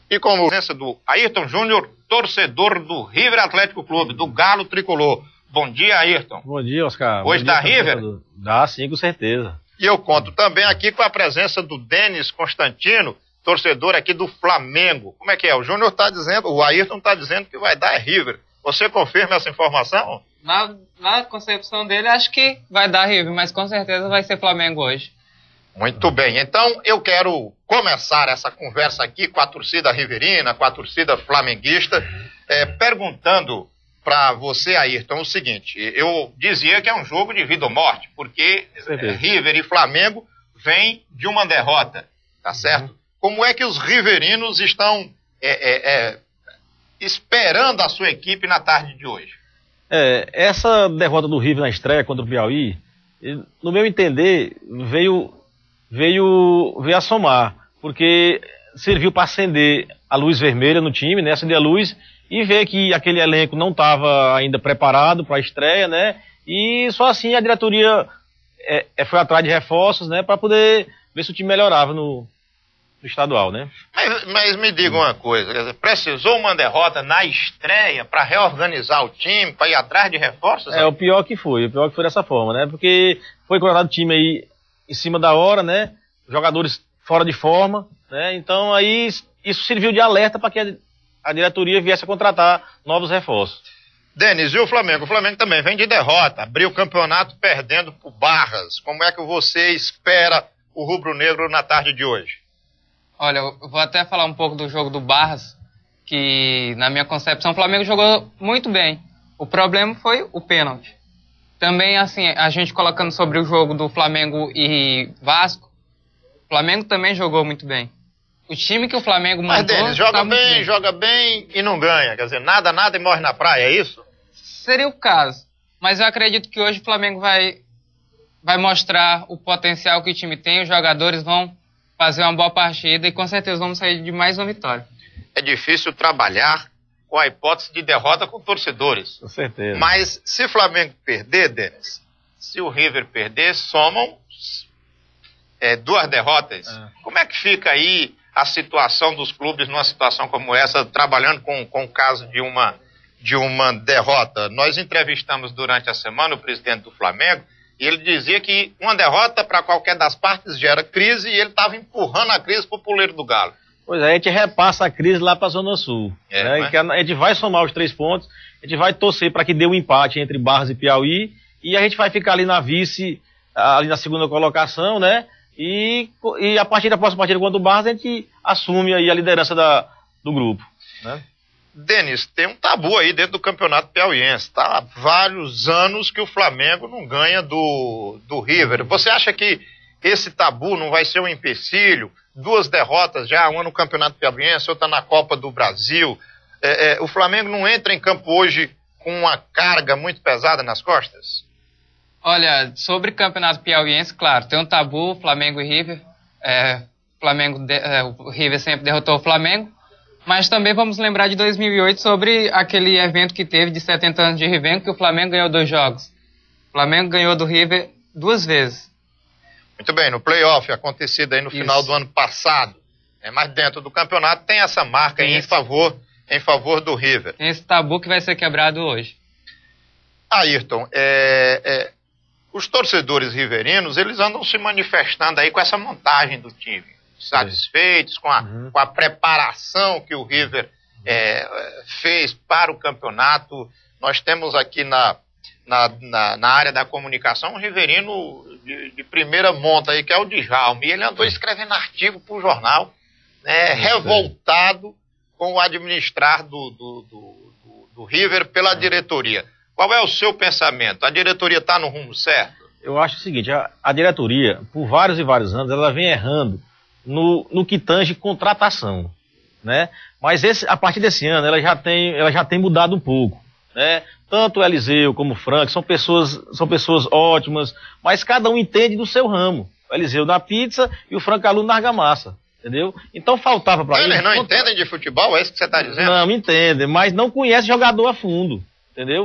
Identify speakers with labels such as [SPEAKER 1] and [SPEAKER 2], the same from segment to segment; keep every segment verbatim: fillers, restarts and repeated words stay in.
[SPEAKER 1] e com a presença do Ayrton Júnior, torcedor do River Atlético Clube, do Galo Tricolor. Bom dia, Ayrton.
[SPEAKER 2] Bom dia, Oscar.
[SPEAKER 1] Hoje dá River?
[SPEAKER 2] Dá, sim, com certeza.
[SPEAKER 1] E eu conto também aqui com a presença do Denis Constantino, torcedor aqui do Flamengo. Como é que é? O Júnior está dizendo, o Ayrton está dizendo que vai dar River. Você confirma essa informação?
[SPEAKER 3] Na, na concepção dele, acho que vai dar River, mas com certeza vai ser Flamengo hoje.
[SPEAKER 1] Muito bem, então eu quero começar essa conversa aqui com a torcida riverina, com a torcida flamenguista, é, perguntando para você, Ayrton, o seguinte: eu dizia que é um jogo de vida ou morte, porque é, River e Flamengo vêm de uma derrota, tá certo? Uhum. Como é que os riverinos estão é, é, é, esperando a sua equipe na tarde de hoje?
[SPEAKER 2] É, essa derrota do River na estreia contra o Piauí, no meu entender, veio... Veio, veio a somar, porque serviu para acender a luz vermelha no time, né? Acender a luz e ver que aquele elenco não estava ainda preparado para a estreia, né? E só assim a diretoria é, é, foi atrás de reforços, né? Para poder ver se o time melhorava no, no estadual, né?
[SPEAKER 1] Mas, mas me diga uma coisa, quer dizer, precisou uma derrota na estreia para reorganizar o time, para ir atrás de reforços?
[SPEAKER 2] É, o pior que foi, o pior que foi dessa forma, né? Porque foi colocado o time aí em cima da hora, né? Jogadores fora de forma, né? Então aí isso serviu de alerta para que a, a diretoria viesse a contratar novos reforços.
[SPEAKER 1] Denis, e o Flamengo? O Flamengo também vem de derrota, abriu o campeonato perdendo por Barras. Como é que você espera o rubro-negro na tarde de hoje?
[SPEAKER 3] Olha, eu vou até falar um pouco do jogo do Barras, que na minha concepção o Flamengo jogou muito bem. O problema foi o pênalti. Também, assim, a gente colocando sobre o jogo do Flamengo e Vasco, o Flamengo também jogou muito bem. O time que o Flamengo montou...
[SPEAKER 1] Mas, Denis, joga bem, bem, joga bem e não ganha. Quer dizer, nada, nada e morre na praia, é isso?
[SPEAKER 3] Seria o caso. Mas eu acredito que hoje o Flamengo vai, vai mostrar o potencial que o time tem, os jogadores vão fazer uma boa partida e com certeza vamos sair de mais uma vitória.
[SPEAKER 1] É difícil trabalhar com a hipótese de derrota com torcedores.
[SPEAKER 2] Com certeza.
[SPEAKER 1] Mas se o Flamengo perder, Denis, se o River perder, somam é, duas derrotas. É. Como é que fica aí a situação dos clubes numa situação como essa, trabalhando com, com o caso de uma, de uma derrota? Nós entrevistamos durante a semana o presidente do Flamengo e ele dizia que uma derrota para qualquer das partes gera crise e ele estava empurrando a crise para o puleiro do Galo.
[SPEAKER 2] Pois é, a gente repassa a crise lá para a Zona Sul. É, né? Mas... A gente vai somar os três pontos, a gente vai torcer para que dê um empate entre Barras e Piauí, e a gente vai ficar ali na vice, ali na segunda colocação, né? E, e a partir da próxima partida contra o Barras, a gente assume aí a liderança da, do grupo, né?
[SPEAKER 1] Denis, tem um tabu aí dentro do campeonato piauiense, tá? Há vários anos que o Flamengo não ganha do, do River. Você acha que esse tabu não vai ser um empecilho? Duas derrotas já, uma no Campeonato Piauiense, outra na Copa do Brasil. É, é, o Flamengo não entra em campo hoje com uma carga muito pesada nas costas?
[SPEAKER 3] Olha, sobre Campeonato Piauiense, claro, tem um tabu, Flamengo e River. É, Flamengo de, é, o River sempre derrotou o Flamengo. Mas também vamos lembrar de dois mil e oito sobre aquele evento que teve de setenta anos de Rivengo, que o Flamengo ganhou dois jogos. O Flamengo ganhou do River duas vezes.
[SPEAKER 1] Muito bem, no playoff acontecido aí no Isso. final do ano passado, é, mas dentro do campeonato tem essa marca aí em favor, em favor do River.
[SPEAKER 3] Tem esse tabu que vai ser quebrado hoje.
[SPEAKER 1] Ayrton, é, é, os torcedores riverinos, eles andam se manifestando aí com essa montagem do time, satisfeitos com a, uhum. com a preparação que o River é, fez para o campeonato. Nós temos aqui na... Na, na, na área da comunicação, um riverino de, de primeira monta aí, que é o Djalma. E ele andou escrevendo artigo para o jornal, né, revoltado com o administrar do, do, do, do, do River pela diretoria. Qual é o seu pensamento? A diretoria está no rumo certo?
[SPEAKER 2] Eu acho o seguinte, a, a diretoria, por vários e vários anos, ela vem errando no, no que tange contratação, né? Mas esse, a partir desse ano, ela já tem, ela já tem mudado um pouco, né? Tanto o Eliseu como o Frank são pessoas, são pessoas ótimas, mas cada um entende do seu ramo. O Eliseu na pizza e o Frank Aluno na argamassa, entendeu? Então faltava para eles...
[SPEAKER 1] Eles não entendem de futebol, é isso que você está dizendo?
[SPEAKER 2] Não, entendem, mas não conhecem jogador a fundo, entendeu?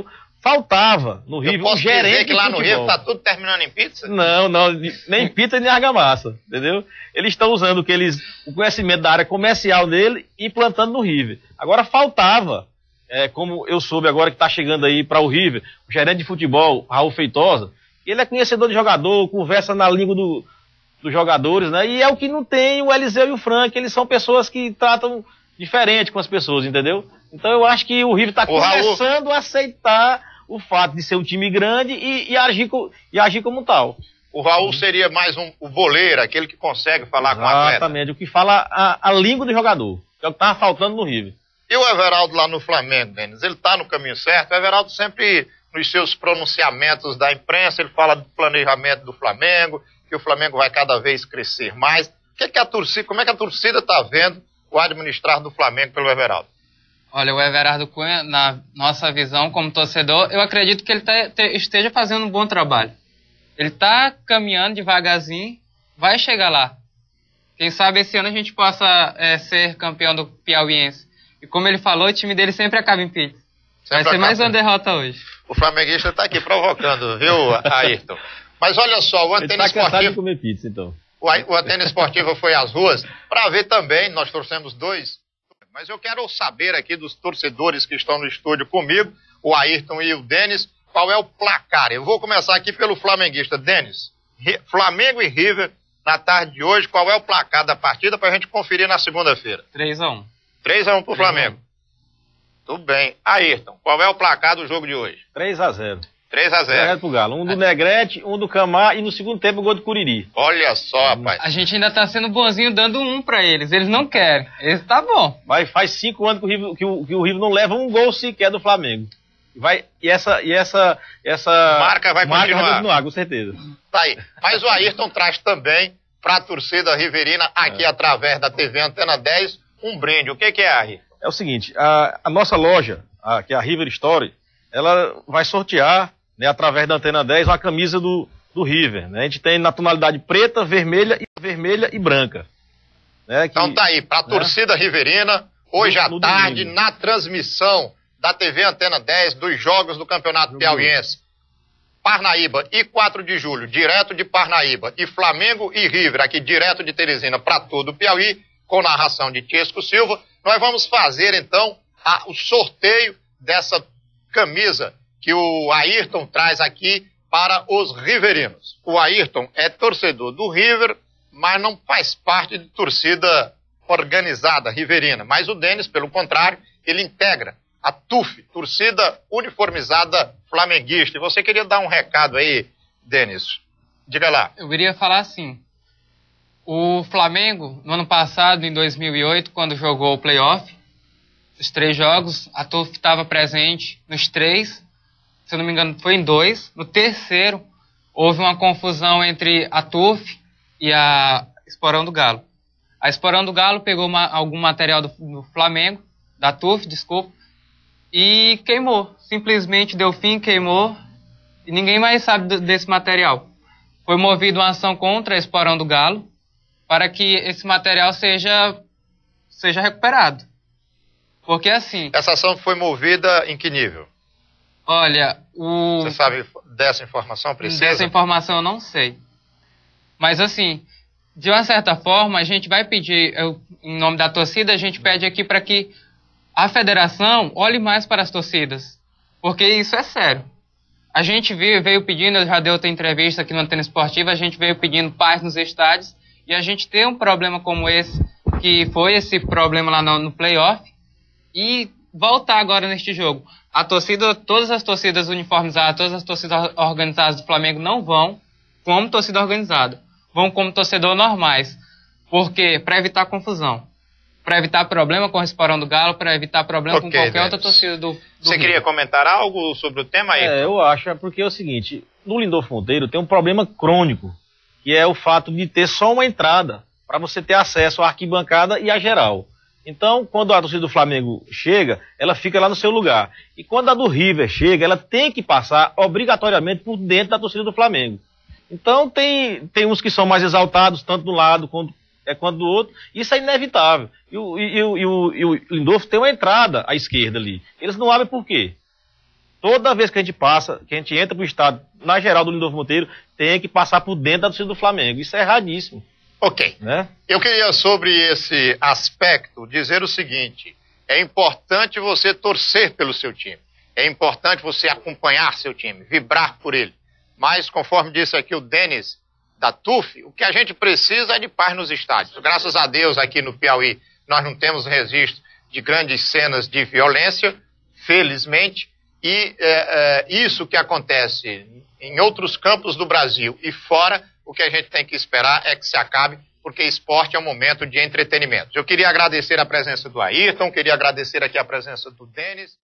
[SPEAKER 2] faltava no River
[SPEAKER 1] Eu posso
[SPEAKER 2] um gerente
[SPEAKER 1] dizer que lá
[SPEAKER 2] de
[SPEAKER 1] no
[SPEAKER 2] futebol.
[SPEAKER 1] Rio tá tudo terminando em pizza?
[SPEAKER 2] Não, não, nem pizza nem argamassa, entendeu? Eles estão usando o, que eles, o conhecimento da área comercial dele e implantando no River. Agora faltava, é, como eu soube agora que está chegando aí para o River, o gerente de futebol, Raul Feitosa, ele é conhecedor de jogador, conversa na língua do, dos jogadores, né? E é o que não tem o Eliseu e o Frank, eles são pessoas que tratam diferente com as pessoas, entendeu? Então eu acho que o River está começando Raul... a aceitar o fato de ser um time grande e, e, agir, e agir como tal.
[SPEAKER 1] O Raul seria mais um o boleiro, aquele que consegue falar
[SPEAKER 2] Exatamente,
[SPEAKER 1] com o atleta.
[SPEAKER 2] Exatamente, o que fala a, a língua do jogador, que é o que estava faltando no River.
[SPEAKER 1] E o Everaldo lá no Flamengo, Denis, ele está no caminho certo? O Everaldo sempre, nos seus pronunciamentos da imprensa, ele fala do planejamento do Flamengo, que o Flamengo vai cada vez crescer mais. O que é que a torcida, como é que a torcida está vendo o administrar do Flamengo pelo Everaldo?
[SPEAKER 3] Olha, o Everardo Cunha, na nossa visão como torcedor, eu acredito que ele tá, te, esteja fazendo um bom trabalho. Ele está caminhando devagarzinho, vai chegar lá. Quem sabe esse ano a gente possa é, ser campeão do Piauiense. E como ele falou, o time dele sempre acaba em pizza. Vai ser mais uma derrota hoje.
[SPEAKER 1] O flamenguista está aqui provocando, viu, Ayrton? Mas olha só, o Antena
[SPEAKER 2] Esportiva...
[SPEAKER 1] Esportiva...
[SPEAKER 2] de comer pizza, então.
[SPEAKER 1] O, o Antena Esportiva foi às ruas para ver também, nós trouxemos dois... Mas eu quero saber aqui dos torcedores que estão no estúdio comigo, o Ayrton e o Denis, qual é o placar. Eu vou começar aqui pelo flamenguista. Denis, Flamengo e River, na tarde de hoje, qual é o placar da partida para a gente conferir na segunda-feira?
[SPEAKER 3] três a um.
[SPEAKER 1] três a um para o Flamengo. Tudo bem. Ayrton, qual é o placar do jogo de hoje?
[SPEAKER 2] três a zero.
[SPEAKER 1] três a zero.
[SPEAKER 2] três a zero pro Galo. Um do Negrete, um do Camar e no segundo tempo o gol do Curiri.
[SPEAKER 1] Olha só, rapaz.
[SPEAKER 3] A gente ainda tá sendo bonzinho dando um pra eles. Eles não querem. Esse tá bom.
[SPEAKER 2] Mas faz cinco anos que o River, que o, que o River não leva um gol sequer do Flamengo. Vai, e essa, e essa, essa
[SPEAKER 1] marca vai
[SPEAKER 2] marca
[SPEAKER 1] continuar.
[SPEAKER 2] Vai continuar, com certeza.
[SPEAKER 1] Tá aí. Mas o Ayrton traz também pra torcida riverina, aqui é. através da T V Antena dez, um brinde. O que, que é, Ayrton?
[SPEAKER 2] É o seguinte, a, a nossa loja, a, que é a River Story, ela vai sortear, né, através da Antena dez, uma camisa do, do River. Né? A gente tem na tonalidade preta, vermelha e, vermelha e branca. Né, que,
[SPEAKER 1] então tá aí, pra né, torcida riverina, hoje no, à no tarde, domingo, na transmissão da T V Antena dez, dos jogos do Campeonato no Piauiense. Parnaíba e quatro de julho, direto de Parnaíba. E Flamengo e River, aqui direto de Teresina para todo o Piauí, com narração de Tiesco Silva. Nós vamos fazer, então, a, o sorteio dessa camisa que o Ayrton traz aqui para os riverinos. O Ayrton é torcedor do River, mas não faz parte de torcida organizada riverina. Mas o Denis, pelo contrário, ele integra a T U F, torcida uniformizada flamenguista. E você queria dar um recado aí, Denis? Diga lá.
[SPEAKER 3] Eu queria falar assim, o Flamengo, no ano passado, em dois mil e oito, quando jogou o playoff, os três jogos, a T U F estava presente nos três, se eu não me engano foi em dois. No terceiro, houve uma confusão entre a T U F e a Esporão do Galo. A Esporão do Galo pegou uma, algum material do, do Flamengo, da T U F, desculpa, e queimou. Simplesmente deu fim, queimou, e ninguém mais sabe do, desse material. Foi movida uma ação contra a Esporão do Galo, para que esse material seja, seja recuperado. Porque assim...
[SPEAKER 1] Essa ação foi movida em que nível?
[SPEAKER 3] Olha, o...
[SPEAKER 1] Você sabe dessa informação precisa?
[SPEAKER 3] Dessa informação eu não sei. Mas assim, de uma certa forma, a gente vai pedir, eu, em nome da torcida, a gente pede aqui para que a federação olhe mais para as torcidas. Porque isso é sério. A gente veio, veio pedindo, eu já dei outra entrevista aqui no Antena Esportiva, a gente veio pedindo paz nos estádios, e a gente tem um problema como esse, que foi esse problema lá no, no playoff, e voltar agora neste jogo. A torcida, todas as torcidas uniformizadas, todas as torcidas organizadas do Flamengo não vão como torcida organizada. Vão como torcedor normais. Por quê? Para evitar confusão. Para evitar problema com o Esporão do Galo, para evitar problema okay, com qualquer Denis. outra torcida do, do
[SPEAKER 1] Você Rio. Queria comentar algo sobre o tema aí?
[SPEAKER 2] É, eu acho, é porque é o seguinte, no Lindolfo Monteiro tem um problema crônico, que é o fato de ter só uma entrada para você ter acesso à arquibancada e à geral. Então, quando a torcida do Flamengo chega, ela fica lá no seu lugar. E quando a do River chega, ela tem que passar obrigatoriamente por dentro da torcida do Flamengo. Então, tem, tem uns que são mais exaltados, tanto do lado quanto, é, quanto do outro. Isso é inevitável. E o, e, e, e o, e o Lindolfo tem uma entrada à esquerda ali. Eles não abrem por quê? Toda vez que a gente passa, que a gente entra pro estádio, na geral do Lindolfo Monteiro, tem que passar por dentro da torcida do Flamengo. Isso é erradíssimo.
[SPEAKER 1] Ok.
[SPEAKER 2] Né?
[SPEAKER 1] Eu queria, sobre esse aspecto, dizer o seguinte: é importante você torcer pelo seu time. É importante você acompanhar seu time, vibrar por ele. Mas, conforme disse aqui o Denis da T U F, o que a gente precisa é de paz nos estádios. Graças a Deus, aqui no Piauí, nós não temos registro de grandes cenas de violência, felizmente. E é, é, isso que acontece em outros campos do Brasil e fora, o que a gente tem que esperar é que se acabe, porque esporte é um momento de entretenimento. Eu queria agradecer a presença do Ayrton, queria agradecer aqui a presença do Denis.